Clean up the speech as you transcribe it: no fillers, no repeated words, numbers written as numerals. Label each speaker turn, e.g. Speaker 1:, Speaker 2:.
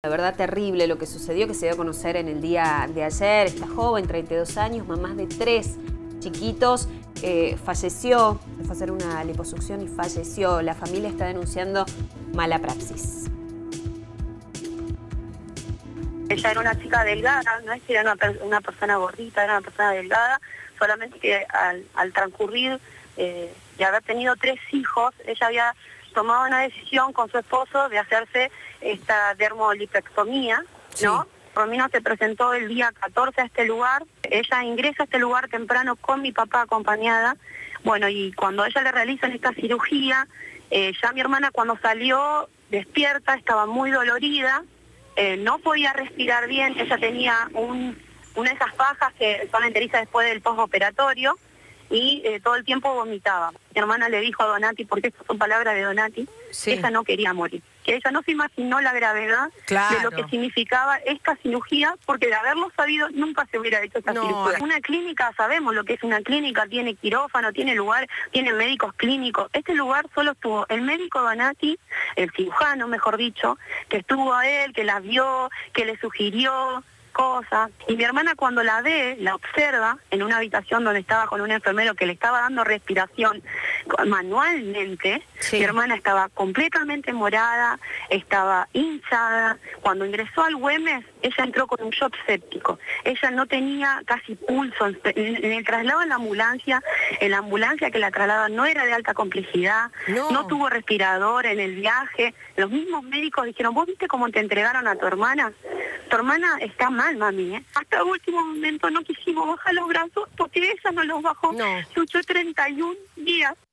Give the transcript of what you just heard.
Speaker 1: La verdad terrible lo que sucedió, que se dio a conocer en el día de ayer. Esta joven, 32 años, mamá de 3 chiquitos, falleció. Fue a hacer una liposucción y falleció. La familia está denunciando mala praxis.
Speaker 2: Ella era una chica delgada, no es que era una persona gordita, era una persona delgada, solamente que al transcurrir de haber tenido 3 hijos, ella había tomado una decisión con su esposo de hacerse esta dermolipectomía, ¿no? Sí. Romina se presentó el día 14 a este lugar, ella ingresa a este lugar temprano con mi papá acompañada, bueno, y cuando ella le realizan esta cirugía, ya mi hermana cuando salió despierta, estaba muy dolorida, no podía respirar bien, ella tenía una de esas fajas que son enterizas después del postoperatorio y todo el tiempo vomitaba. Mi hermana le dijo a Donati, porque estas son palabras de Donati, sí, ella no quería morir, que ella no se imaginó la gravedad de lo que significaba esta cirugía, porque de haberlo sabido nunca se hubiera hecho esta cirugía. Una clínica, sabemos lo que es una clínica, tiene quirófano, tiene lugar, tiene médicos clínicos. Este lugar solo estuvo el médico Donati, el cirujano mejor dicho, que estuvo a él, que la vio, que le sugirió cosas, y mi hermana cuando la ve, la observa en una habitación donde estaba con un enfermero que le estaba dando respiración manualmente, sí. Mi hermana estaba completamente morada, estaba hinchada. Cuando ingresó al Güemes, ella entró con un shock séptico, ella no tenía casi pulso, en el traslado en la ambulancia que la traslada no era de alta complejidad, no tuvo respirador en el viaje, los mismos médicos dijeron, ¿vos viste cómo te entregaron a tu hermana? Tu hermana está mal, mami, ¿eh? Hasta el último momento no quisimos bajar los brazos porque ella no los bajó. Luchó 31 días